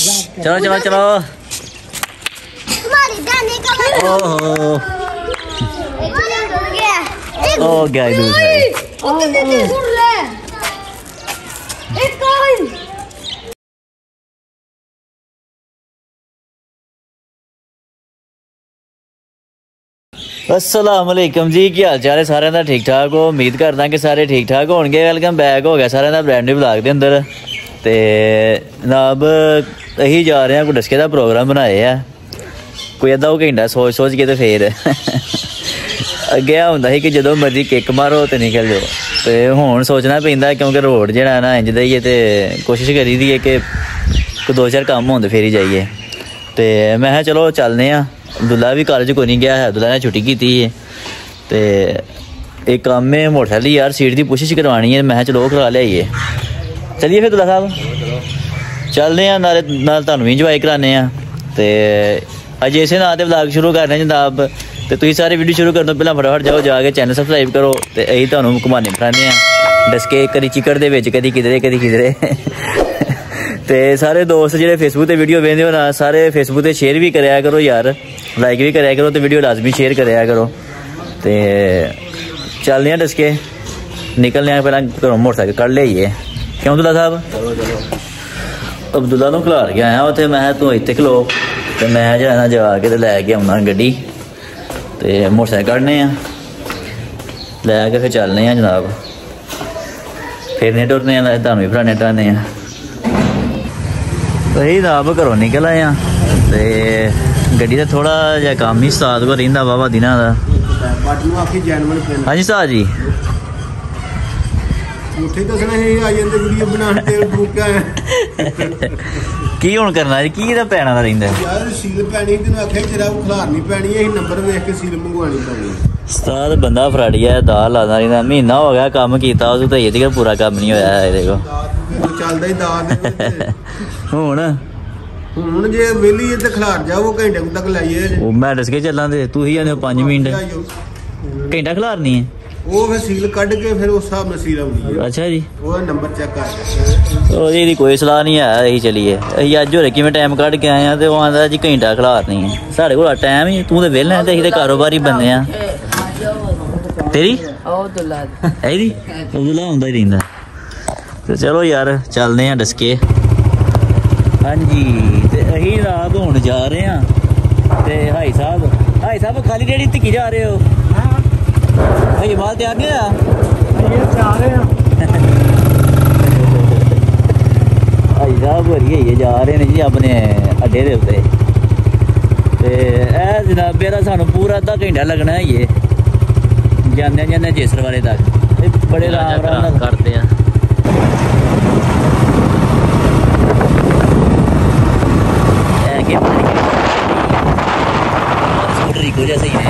चलो चलो चलो। ओहो ओ गया अस्सलाम वालेकुम जी, की हाल चाल है सारे का? ठीक ठाक हो? उम्मीद करदा कि सारे ठीक ठाक होंगे। वेलकम बैक हो गया सारे का ब्रांड न्यू ब्लॉग के अंदर। तो जनाब अही जा रहे हैं, कोई डस्के का प्रोग्राम बनाए है, कोई अद्धा घंटा सोच सोच के तो फिर अगे होंदा ही कि जो मर्जी किक मारो तो निकल जाओ। तो हुण सोचना पैंदा क्योंकि रोड जिहड़ा ना इंज दा ही है, तो कोशिश करी दी है कि कोई दो चार काम होंदे फिर ही जाइए। तो मैं चलो चलने आ। अब्दुल्ला भी कॉलेज को नहीं गया है, अब्दुल्ला ने छुट्टी की है। तो एक काम में मोटरसाइकिल यार सीट की कोशिश करवानी है, मैं चलो करा लियाइए। चलिए फिर अब्दुल्ला साहब चलने आ, नाले तुहानूं भी इंजॉय कराने। तो अज इसे ना तो ब्लॉग शुरू करने जनाब। तो तुम सारे वीडियो शुरू करने तो पहले फटाफट जाओ जाके चैनल सबसक्राइब करो। तो यही तुहानूं घुमाने फिराने डस्के, कदी चिकड़ दे विच, कदी किधरे कदी किधरे। तो सारे दोस्त जो फेसबुक पर वीडियो वेंदे हो ना, सारे फेसबुक पर शेयर भी कराया करो यार, लाइक भी कराया करो, तो वीडियो लाजमी शेयर कराया करो। तो चलने हैं डस्के, निकलने पहले घरों मोटरसाइकिल कढ़ लियाइए। क्यों अब्दुल्ला साहब? अब्दुल्ला नूं खिलार के आया उत्थे, मैं तू इत्थे खलो, तो मैं जो जाके तो लैके आउना गड्डी। तो मोटरसाइकिल कढ़ने लैके फिर चलने जनाब, फिरने टुरने तुहानूं भी फिराने टराने। यही जनाब घरों निकल आए। तो गड्डी का थोड़ा जहा काम ही उस्ताद को रहिंदा वाहवा दिनां दा। हाँ जी उस्ताद जी की हुण करना जी, की पैना दा रहिंदा उस्ताद? बंदा फराड़िया दाल लादा रहिंदा, महीना हो गया काम कीता उस तो ये पूरा काम नहीं होया है। देखो हुण जे वेली ते खलार जाओ घंटे तक लाइए। ओ मैं डस के चलां ते तू ही आने 5 मिनट घंटा खलारनी है। वो फिर सील कट के फिर उस हिसाब नाल सील आउंदी है। अच्छा जी, वो नंबर चेक कर। ओ जी कोई सलाह नहीं है, यही चलिए। अहीं अज होरे किवें टाइम कढ के आए हैं, ते वो आंदा जी घंटा खलारनी है। साढ़े कोल टाइम ही, तू ते वेला है ते अहीं ते कारोबारी बंदे आ। तेरी अब्दुल्ला है दी अब्दुल्ला हुंदा ही रहिंदा। तो चलो यार चलने हैं डस्के। हाँ जी, तो अही रात हुण जा रहे हैं। तो हाई साहब खाली रेहड़ी धिक्की जा रहे हो? भाई माल तैयार नहीं होया? हाई साहब भरिए जा रहे हैं जी अपने अड्डे के उत्ते। तो जनाब मेरा सानू पूरा अद्धा घंटा लगना है ये जाने जेसर वाले तक। बड़े आराम करते हैं। रिको जैसे ही है।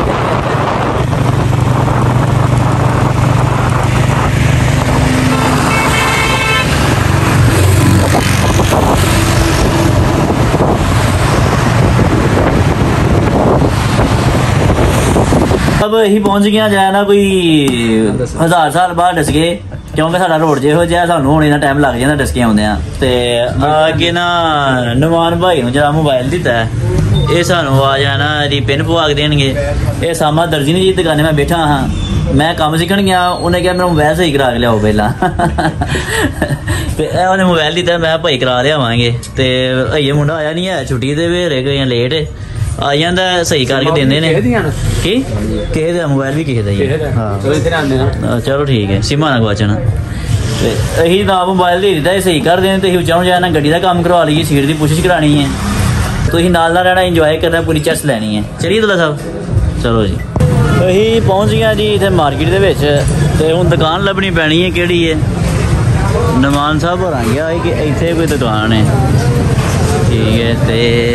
अब यही पहुंच गया जाए ना कोई 1000 साल बाद डसके, क्योंकि साडा रोड जो जहा सानू होने का टाइम लग जाता डसके आउंदे। तो अगे ना नमान भाई नूं जेहड़ा मोबाइल दिता है, ये सानू आ जाना री पिन पवा के देंगे। ये सामा दर्जी ने जी दुकाने मैं बैठा हाँ, मैं काम सीखन गया, उन्हें क्या मेरा मोबाइल सही करा के लियाओ पहला। तो उन्हें मोबाइल दिता, मैं भाई करा लियावांगे। तो अइये मुंडा आया नहीं है, छुट्टी दे वेरे गए लेट आ जाता, सही करके देंदे ने। की किसे दा मोबाइल भी किसे दा ही। हाँ चलो ठीक है, सिमा ना गवाचना। तो अही ना मोबाइल दे दिता, सही कर देने। तो चाहूँ जाना गड्डी का काम करवा लीजिए, सीट की कोशिश करानी है। तो ही नाल रहना, इंजॉय करना, पूरी चस लैनी है। चलिए अब्दुल्ला साहब चलो जी। अही पहुँच गया जी इतने मार्केट के विच। तो हुण दुकान लभनी पैनी है, किहड़ी है? नमान साहब हो गया कि इत्थे कोई दुकान है। ठीक है, तो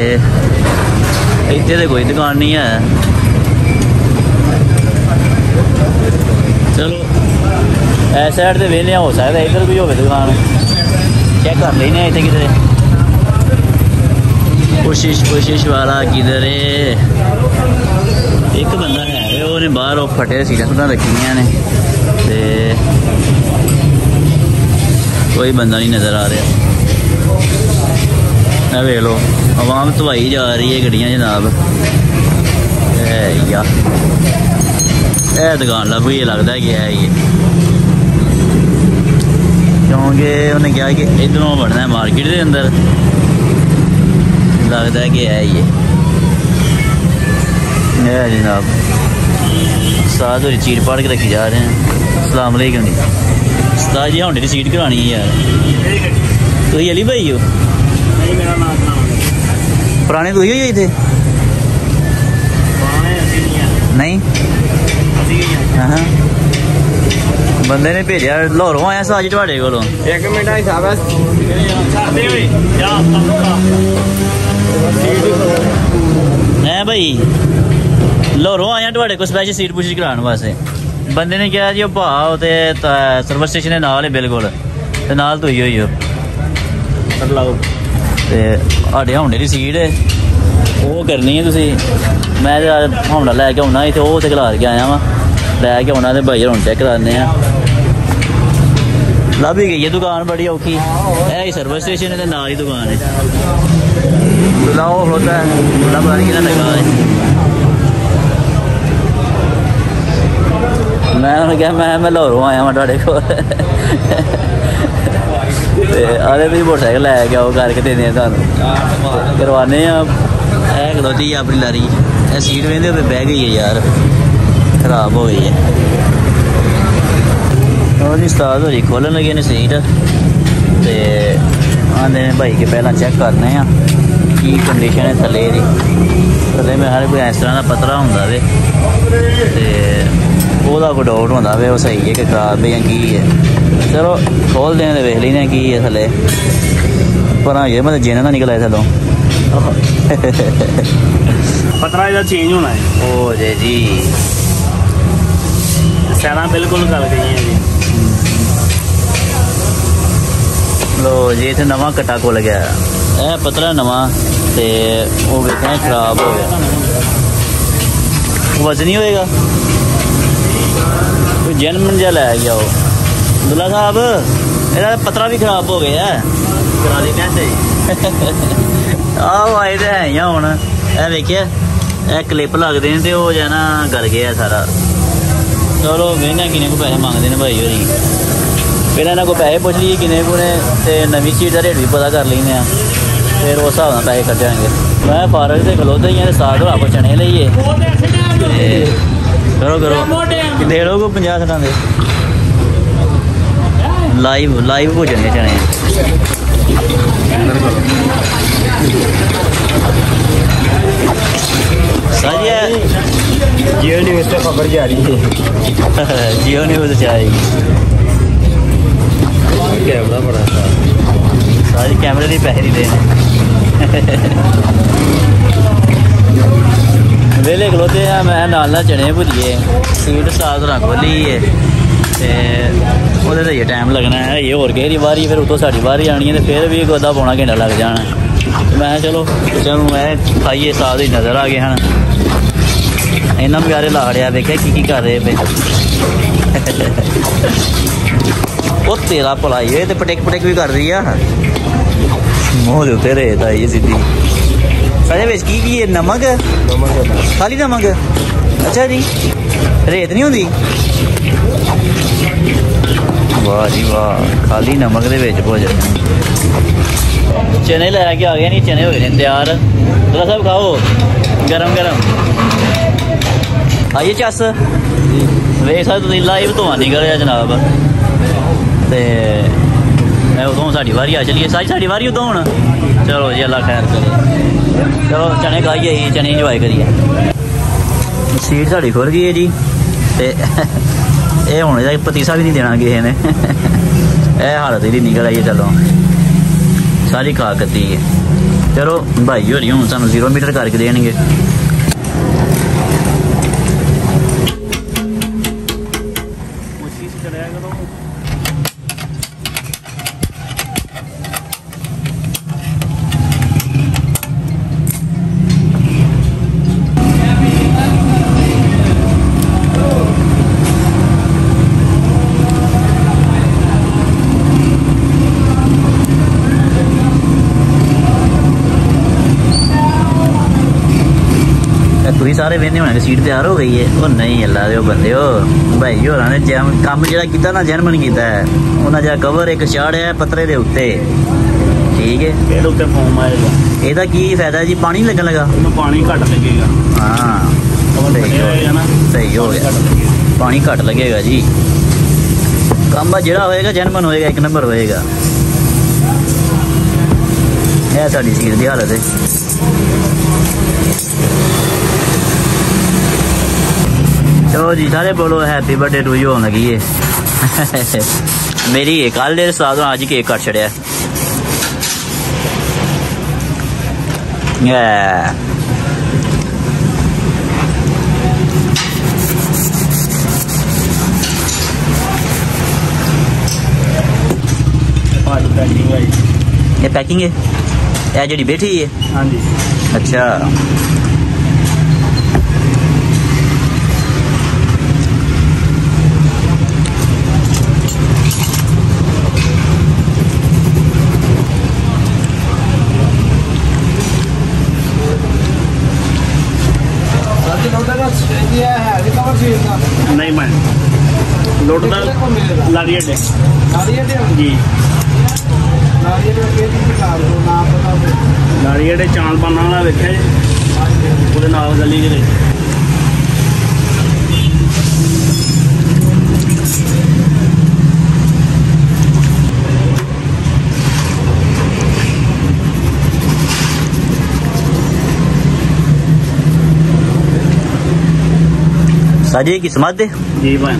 इत्थे तो कोई दुकान नहीं है। चलो इस साइड से वेहने हो सकता है इधर कोई हो दुकान, चेक कर लेने इतने किधर कोशिश वाला किधर है। एक बंदा है उन्हें बाहर फटे सीटा सूटा रखी ने, कोई बंदा नहीं नज़र आ रहा। वे लो आवाम धवाई जा रही है गड्डियां जनाब। यार दुकान लभ गई लगता है कि है ये, क्योंकि उन्हें कहा कि इधरों बढ़ना है मार्केट के अंदर, लगता है कि है ये जनाब। उस्ताद होरी चीर पाड़ के रखी जा रहे हैं। अस्सलाम वालेकुम जी। उस्ताद जी होंडे की सीट करानी है यार। तुम अली भाई हो? पुराने तुम ही थे? नहीं हाँ बंदे ने भेजा लाहौरों आया साज थोड़े को। एक मिनट है भाई, लाहौरों आया थोड़े को स्पैशल सीट पुछ कराने वास्ते। बंदे ने कहा जी भाव तो सर्विस स्टेशन के नाल है बिल्कुल, तो नाल तुम ही हो साढ़े होंडे की सीट है वो करनी है तुसी। मैं होंडा लैके आना इतने वो खिलार के आया वा, लैके आना तो भाई हम चेक कराने लभ ही गई है दुकान बड़ी औखी है। सर्विस स्टेशन है नाल ही दुकान है। लाओ होता है पता नहीं कितना लगा है। मैं उन्हें कहा मैं लाहौरों आया वहाँ थोड़े को आधे भी मोटरसाइकिल लैके आओ करके देने करवाने है खलोती है अपनी लारी। सीट वेंदे पे बह गई है यार, खराब हो गई है। और जी उस्ताद होरी खोलन लगे ने सीट, तो आंदे ने भाई के पहला चेक करने की कंडीशन है थले दी। थले में हर कोई इस तरह का पतरा होंदा वे, ओहदा कोई डाउट होंदा वे वो सही है कि खराब है या की है। चलो खोल दें तो वेख लेने की है थले, पर ये मतलब जिन ना निकल आए थलों पतरा इधर चेंज होना है। ओ जी सैना बिल्कुल गल गई है जी। लो जी इतने नवा कट्टा खुल गया है पतला नवा, तो वो वेखना खराब हो गया। वजन नहीं होएगा कोई जनमन जहा लै गया वो दुल्ला साहब, ਇਹਦਾ पतरा भी खराब हो गया करा दी कैसे आओ आए तो है ही हूँ। यह वेखिया क्लिप लगते हैं तो वो ना गल गया सारा। चलो वेखना किन्ने को पैसे मंगते हैं भाई होरी, फिर इन्होंने को पैसे पुछ लीए किन्ने को ने, तो नवी सीट का रेट भी पता कर लें, फिर उस हिसाब से पैसे कटांगे। मैं फारग से खलोता ही है साथ आप चने लीए करो करो कितने लोग 50-60 दे लाइव भोजन चने जियो न्यूज़ पे खबर जा रही है जियो न्यूज़ से आएगी। कैमरा बड़ा सारी कैमरे की पैसे नहीं देने वेले खलोते हैं। मैं नाल चने भुजिए सीट साफ तरह खोली है वो ये टाइम लगना है ये होर केरी बारी, फिर उतों साड़ी बारी आनी है, तो फिर भी अद्धा पौना घंटा लग जाना। मैं चलो चलो मैं खाइए साथ ही नज़र आ गए हैं। इन्ना प्यारे लाड़िया देखिया की कर रहे पे वो तेरा भलाई है तो पटेक पटेक भी कर रही है मूँह के उत्ते रेत आई सीधी सारे बेच की है नमक खाली नमक। अच्छा जी रेत नहीं होती? वाह जी वाह खाली नमक दे विच भोजन। चने लैके आ गए नहीं, चने हो गए तैयार। दूल्हा साहब खाओ गरम गरम। आइए चस वेख सकते लाइव धुआं निकल रहा जनाब, तो मैं उदों साड़ी वारी आ चलिए साड़ी वारी उदों हूँ। चलो जी अल्लाह खैर करे, चलो चने खाइए चने इंजॉय करिए। सीट साड़ी खुल गई है जी, तो ये हूँ इसका पतीसा भी नहीं देना किसी ने यह हालत ही निकल आई है। चलो सारी खा कती है। चलो भाई हो रही हूँ सानू 0 मीटर करके देंगे। ਤੁਸੀਂ ਸਾਰੇ ਵੇਖਦੇ ਹੋਣੇ ਸੀਟ ਤਿਆਰ ਹੋ ਗਈ ਹੈ। ਉਹ ਨਹੀਂ ਅੱਲਾ ਦੇ ਬੰਦੇ ਭਾਈ ਹੋਰਾਂ ਨੇ ਕੰਮ ਜਿਹੜਾ ਕੀਤਾ ਨਾ ਜਰਮਨ ਕੀਤਾ ਹੈ। ਉਹਨਾਂ ਜਿਹਾ ਕਵਰ ਇੱਕ ਚਾੜਿਆ ਪੱਤਰੇ ਦੇ ਉੱਤੇ, ਠੀਕ ਹੈ। ਇਹਦੇ ਉੱਤੇ ਫੋਮ ਆਏਗਾ। ਇਹਦਾ ਕੀ ਫਾਇਦਾ ਜੀ? ਪਾਣੀ ਲੱਗਣ ਲੱਗਾ? ਇਹਨੂੰ ਪਾਣੀ ਘੱਟ ਲੱਗੇਗਾ। ਹਾਂ ਸਹੀ ਹੋ ਗਿਆ, ਪਾਣੀ ਘੱਟ ਲੱਗੇਗਾ ਜੀ। ਕੰਮ ਜਿਹੜਾ ਹੋਏਗਾ ਜਰਮਨ ਹੋਏਗਾ, ਇੱਕ ਨੰਬਰ ਹੋਏਗਾ। ਇਹ ਸਾਡੀ ਸੀਟ ਦੀ ਹਾਲਤ ਹੈ। ਚਲੋ ਜੀ ਸਾਰੇ ਬੋਲੋ हैप्पी बर्थडे टू यू होने लगी है। मेरी कल दे साथ आज ही केक कट छड़िया। ये पैकिंग है, ये जी बैठी है। हाँ जी। अच्छा नहीं मैं लोट लारियट है जी। लारियट चांद पाना वाला वेख्या जी, वो नाल गली के साजी की समाध दे जी भाई।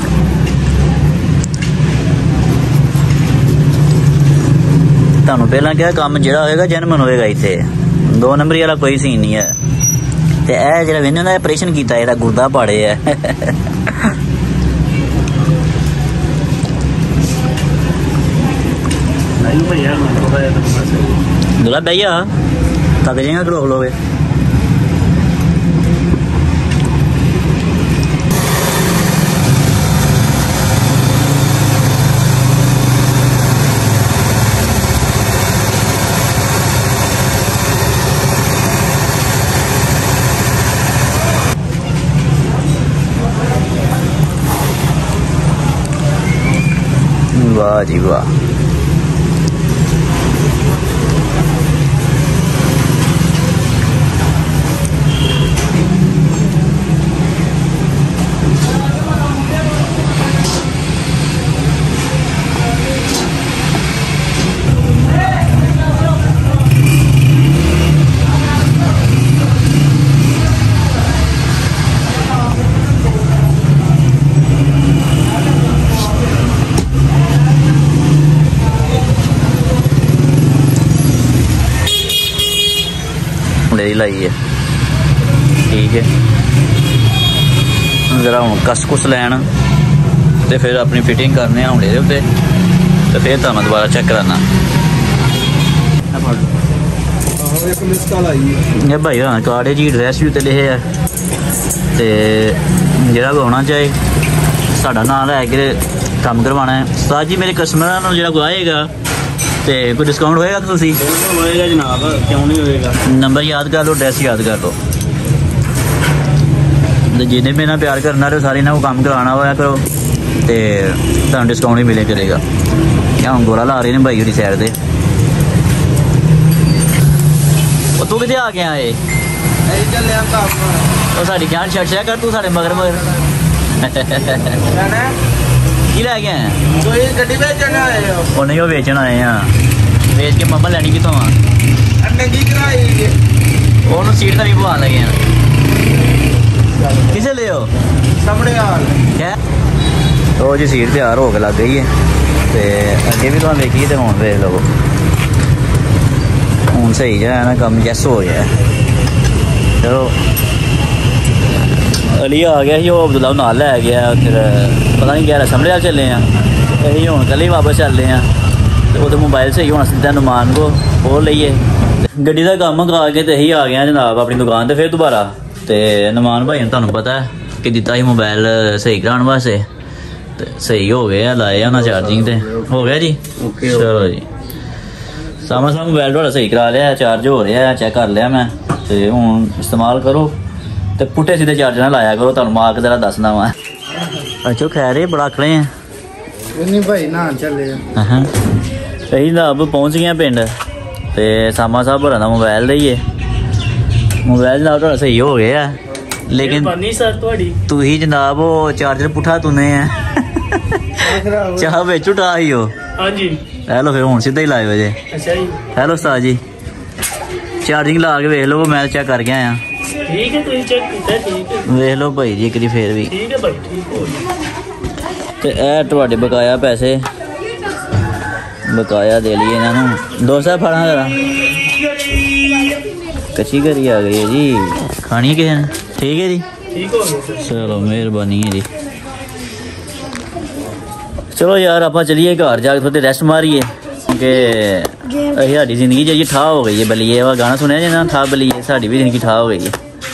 ਤੁਹਾਨੂੰ ਪਹਿਲਾਂ ਕਿਹਾ ਕੰਮ ਜਿਹੜਾ ਹੋਏਗਾ ਜਰਮਨ ਹੋਏਗਾ। ਇੱਥੇ 2 ਨੰਬਰੀ ਵਾਲਾ ਕੋਈ ਸੀਨ ਨਹੀਂ ਹੈ। ਤੇ ਇਹ ਜਿਹੜਾ ਵੇਨੇ ਦਾ ਆਪਰੇਸ਼ਨ ਕੀਤਾ ਇਹਦਾ ਗੁਰਦਾ ਪਾੜੇ ਹੈ। नहीं भैया पता है दुला भैया थक जाएगा कि रोक लोगे? वाह जी वाह। लाई है ठीक है। जरा हूँ कस कुस लैन तो फिर अपनी फिटिंग करने हुणे दे उत्ते तो फिर तुहानूं दोबारा चेक कराना। ये भाई हाँ कार्ड जी एड्रैस भी उत्ते लिखे है तो जिहड़ा कोई होना चाहे साडा नाम लैके काम करवाना है। उस्ताद जी मेरे कस्टमर नूं जिहड़ा कोई आएगा तो कोई डिस्काउंट होएगा कि तुसी? होएगा जनाब, क्यों नहीं होएगा। नंबर याद कर लो, एड्रैस याद कर लो। जिन्हें भी ना प्यार करना तो सारे ना वो काम कराना होया करो तो तुहानूं डिस्काउंट भी मिले करेगा। क्या हम गोला ला रहे हैं भाई होरी साइड से। तू कितने आ गया है? साड़ी जान छड़ छड़ कर तू साढ़े मगर मगर की लै गए हैं? वो नहीं वो बेचन आए हैं। बेच के मम्मा लैनी कितों आ? ओनू सीट खरी पवा लगे हैं। किसे ले हो? क्या तो जी सीट तैयार हो के लग गई है तो अगे भी तुम देखिए तो हूँ देख लो हूँ सही जो है ना कम जैस हो गया। चलो अली आ गया ही, वो अब्दुल्ला नाल लै गया। फिर पता नहीं क्या समझ आ चले हैं यही हूँ कल ही वापस चलते हैं तो वो मोबाइल सही होना सीधा नुमान को खोल लीए। गड्डी का काम मुका के तो यही आ गया जनाब अपनी दुकान पर फिर दोबारा। तो नुमान भाई ने तुहानूं पता है कि दिता ही मोबाइल सही कराने वास्ते तो सही हो गया, लाए उन्हें चार्जिंग तो हो गया जी। चलो जी सामने मोबाइल थोड़ा सही करा लिया, चार्ज हो रहा है, चेक कर लिया मैं तो हूँ इस्तेमाल करो ਤੇ ਪੁੱਠੇ ਸਿੱਧੇ ਚਾਰਜ ਨਾ ਲਾਇਆ ਕਰੋ, ਤੁਹਾਨੂੰ ਮਾਰਕ ਜ਼ਰਾ ਦੱਸਣਾ ਵਾ। ਅੱਛਾ ਖੈਰ ਇਹ ਬੜਾ ਖੜੇ ਆ ਨਹੀਂ ਭਾਈ ਨਾ ਚੱਲੇ ਹਾਂ। ਅਸੀਂ ਜਨਾਬ ਪਹੁੰਚ ਗਏ ਪਿੰਡ ਤੇ ਸਾਮਾ ਸਾਹਿਬ ਹੋਰਾਂ ਦਾ ਮੋਬਾਈਲ ਦਈਏ। ਮੋਬਾਈਲ ਜਨਾਬ ਤੁਹਾਡਾ ਸਹੀ ਹੋ ਗਿਆ, ਲੇਕਿਨ ਤੁਸੀਂ ਜਨਾਬ ਉਹ ਚਾਰਜਰ ਪੁੱਠਾ ਤੁਨੇ ਆ ਚਾਹ ਵਿੱਚ ਉਠਾ ਹੀ ਹੋ। ਹਾਂਜੀ ਹੈਲੋ ਫਿਰ ਹੁਣ ਸਿੱਧਾ ਹੀ ਲਾਇਓ ਜੇ। ਅੱਛਾ ਜੀ ਹੈਲੋ ਉਸਤਾਦ ਜੀ ਚਾਰਜਿੰਗ ਲਾ ਕੇ ਵੇਖ ਲਓ, ਮੈਂ ਚੈੱਕ ਕਰ ਗਿਆ ਆ। ਠੀਕ ਹੈ ਤੁਸੀਂ ਚੈੱਕ ਕੀਤਾ, ਠੀਕ ਹੈ ਵੇਖ ਲਓ ਭਾਈ ਜੀ ਇੱਕ ਵਾਰੀ ਫੇਰ ਵੀ। ਠੀਕ ਹੈ ਭਾਈ ਠੀਕ ਹੋ ਗਿਆ। ਤੇ ਇਹ ਤੁਹਾਡੇ ਬਕਾਇਆ ਪੈਸੇ ਬਕਾਇਆ ਦੇ ਲਈ ਇਹਨਾਂ ਨੂੰ। ਡੋਸਾ ਫੜਾਂ ਜਰਾ, ਕੱਚੀ ਕਰੀ ਆ ਗਈ ਹੈ ਜੀ, ਖਾਣੀ ਕਿਸੇ ਨੇ? ਠੀਕ ਹੈ ਜੀ ਠੀਕ ਹੋ ਗਿਆ ਚਲੋ ਮਿਹਰਬਾਨੀ ਹੈ ਜੀ। ਚਲੋ ਯਾਰ ਆਪਾਂ ਚਲੀਏ ਘਰ ਜਾ ਕੇ ਥੋੜੀ ਰੈਸਟ ਮਾਰੀਏ ਕਿ ਸਾਡੀ ਜ਼ਿੰਦਗੀ ਜਿਹੜੀ ਠਾਹ ਹੋ ਗਈ ਹੈ। ਬਲੀਏ ਵਾ ਗਾਣਾ ਸੁਣਿਆ ਜੇ ਨਾ, ਠਾਹ ਬਲੀਏ, ਸਾਡੀ ਵੀ ਜ਼ਿੰਦਗੀ ਠਾਹ ਹੋ ਗਈ ਹੈ।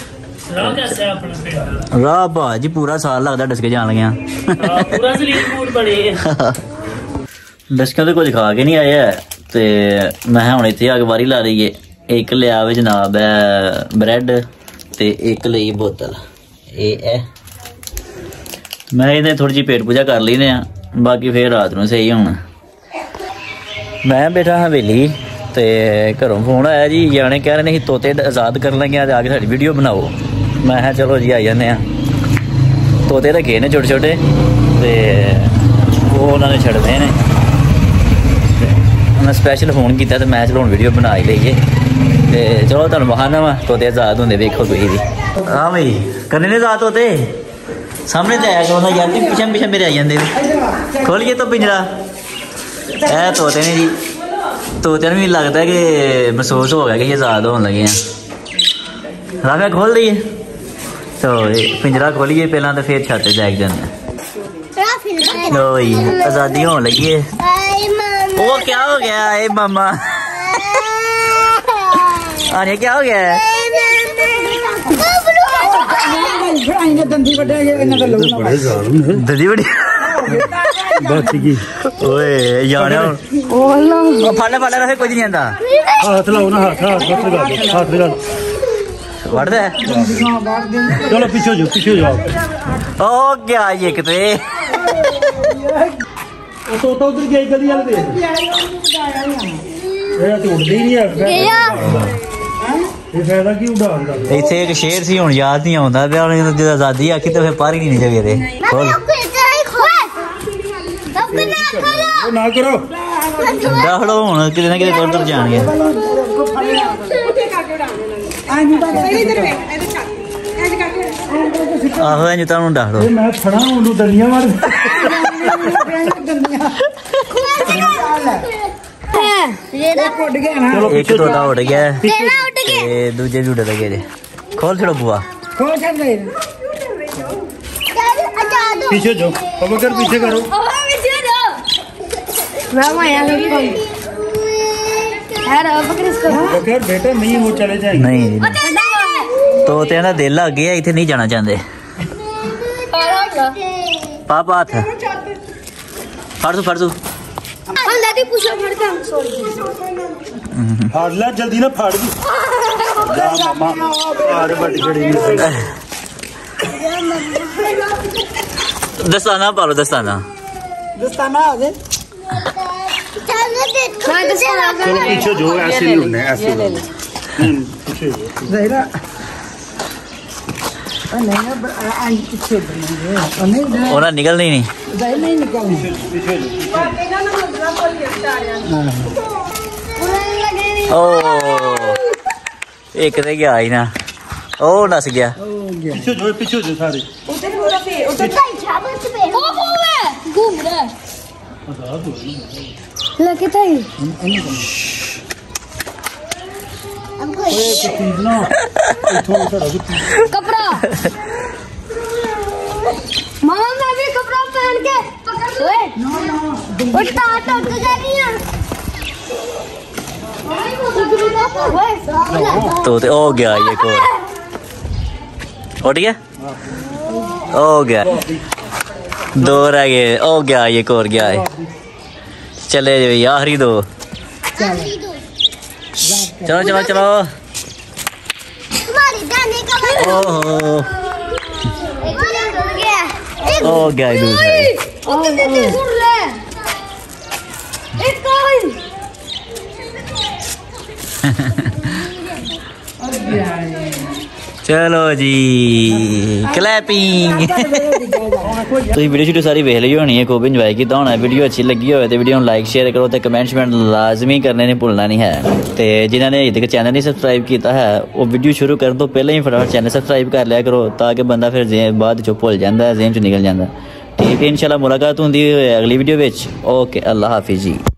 ਰਾਹ ਭਾਜੀ ਪੂਰਾ ਸਾਲ ਲੱਗਦਾ ਡਸਕੇ ਜਾਣ ਲੱਗਿਆ। ਪੂਰਾ ਸਲੀਪ ਮੂਡ ਬਣੇ ਡਸਕਾਂ ਤੇ ਕੁਝ ਖਾ ਕੇ ਨਹੀਂ ਆਇਆ ਤੇ ਮੈਂ ਹੁਣ ਇੱਥੇ ਆ ਕੇ ਵਾਰੀ ਲਾ ਦਈਏ। ਇੱਕ ਲਿਆ ਵੇ ਜਨਾਬ ਹੈ ਬ੍ਰੈਡ ਤੇ ਇੱਕ ਲਈ ਬੋਤਲ। ਇਹ ਹੈ ਮੈਂ ਇਹਦੇ ਥੋੜੀ ਜਿਹੀ ਪੇਟ ਪੂਜਾ ਕਰ ਲੈਨੇ ਆ, ਬਾਕੀ ਫੇਰ ਰਾਤ ਨੂੰ ਸਹੀ ਹੋਣਾ। ਮੈਂ ਬੈਠਾ ਹਵੇਲੀ ਤੇ ਘਰੋਂ ਫੋਨ ਆਇਆ ਜੀ, ਜਾਣੇ ਕਹਿ ਰਹੇ ਨੇ ਅਸੀਂ ਤੋਤੇ ਆਜ਼ਾਦ ਕਰਨ ਲੱਗੇ ਆ, ਜਾ ਕੇ ਸਾਡੀ ਵੀਡੀਓ ਬਣਾਓ। ਮੈਂ ਕਿਹਾ ਚਲੋ ਜੀ ਆਈ ਜਾਂਦੇ ਆ। ਤੋਤੇ ਰੱਖੇ ਨੇ ਛੋਟੇ ਛੋਟੇ ਤੇ ਉਹ ਉਹਨਾਂ ਨੇ ਛੱਡਦੇ ਨੇ। ਉਹਨਾਂ ਸਪੈਸ਼ਲ ਫੋਨ ਕੀਤਾ ਤੇ ਮੈਂ ਚਲੋ ਹੁਣ ਵੀਡੀਓ ਬਣਾ ਹੀ ਲਈਏ ਤੇ ਚਲੋ ਤੁਹਾਨੂੰ ਬਹਾਨਾ ਵਾ ਤੋਤੇ ਆਜ਼ਾਦ ਹੁੰਦੇ ਵੇਖੋ ਤੁਸੀਂ ਵੀ। ਹਾਂ ਬਈ ਕਰਨੇ ਨੇ ਆਜ਼ਾਦ ਤੋਤੇ ਸਾਹਮਣੇ ਤੇ ਆਇਆ ਕਰੋ ਯਾਰ, ਪਿੱਛੇ ਪਿੱਛੇ ਮੇਰੇ ਆਈ ਜਾਂਦੇ ਵੀ। ਖੋਲੀਏ ਤਾਂ ਪਿੰਜਰਾ। ਇਹ ਤੋਤੇ ਨੇ ਜੀ, ਤੋਤਿਆਂ ਨੂੰ ਵੀ ਲੱਗਦਾ ਕਿ ਮਹਿਸੂਸ ਹੋ ਗਿਆ ਕਿ ਆਜ਼ਾਦ ਹੋਣ ਲੱਗੇ ਆ। ਰਾਫਿਆ ਖੋਲ ਦਈਏ तो पिंजरा खोलिए पहला तो फिर छत जाग जाने। लो जी आजादी होने लगी है। वो क्या हो गया ए मामा? अरे क्या हो गया? दंदी बड़ी ओए यार फाड़ना फाड़ना फिर कुछ नहीं आता। हाथ लाओ ना, हाथ लगा बढ़ दे। चलो पीछे जाओ, पीछे जाओ। ओ क्या ये कितने तो उधर गई गली वाले दे ये तो उड़दी नहीं है। ये फायदा की उड़ान दा। इथे एक शेर सी हुन याद नहीं आउंदा ते हुन जद आजादी आखी तो फिर पार ही नहीं जगे रे। ना करो दाखलो हुन किते ना किते उधर जाणगे। आहो इंज तां डाल दो। मैं फड़ा ओनू दलियां मार एक तोता उड़ गया ते दूजे भी उड़ लगे जे। खोल छड़ो बुआ, खोल छड़ दे। पीछे जाओ अब कर, पीछे करो। मैं माया लगी यार अब पकड़ इसको। बकर बेटा नहीं वो चले जाएंगे। नहीं तोते ना दिल लग गया, इथे नहीं जाना चाहते। पापा हाथ फड़ फड़ तू फाड़ ले जल्दी ना, फाड़ दी दस्ताना पालो, दस्ताना दस्ताना आ गए। चलो पीछे जो ऐसे नहीं होने, ऐसे पीछे निकल नहीं ओ एक तो गया ही ना, ओ नस गया। पीछे जो सारे घूम रहा लगे था कपड़ा। मामा मैं भी कपड़ा पहन के तो हो गया ये को उठ गया, हो गया दो रह गए, हो गया ये कोर गया है। चले जी आखिरी दो। चलो चलो चलो ओहो ओ गया दूसरा चलो जी क्लैपिंग तो वीडियो शूडियो सारी वेख ली होनी है, खूब इंजॉय किया होना। वीडियो अच्छी लगी हो तो वीडियो लाइक शेयर करो तो कमेंट लाजमी करने नहीं भूलना नहीं है। तो जिन्होंने अभी तक चैनल नहीं सबसक्राइब किया है वो वीडियो शुरू करने तो पहले ही फटाफट चैनल सबसक्राइब कर लिया करो ताकि बंदा फिर बाद चो भुल जाता है, जेहन चो निकल जाता। ठीक है, इंशाल्लाह मुलाकात होंगी अगली वीडियो में। ओके, अल्लाह हाफिज़ जी।